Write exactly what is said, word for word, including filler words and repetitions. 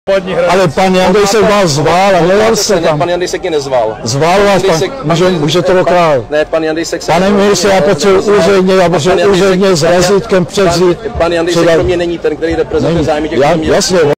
Ale pan Jandejsek vás zval a nejel jste tam. Pan Jandejsek mě nezval. Zval vás, pan, může, můžete dokázat. Ne, pan Jandejsek se... Pane ministře, já potřebuji úředně, já potřebuji úředně s razítkem převzít. Pan Jandejsek pro mě není ten, který reprezentuje zájmy těch jasně.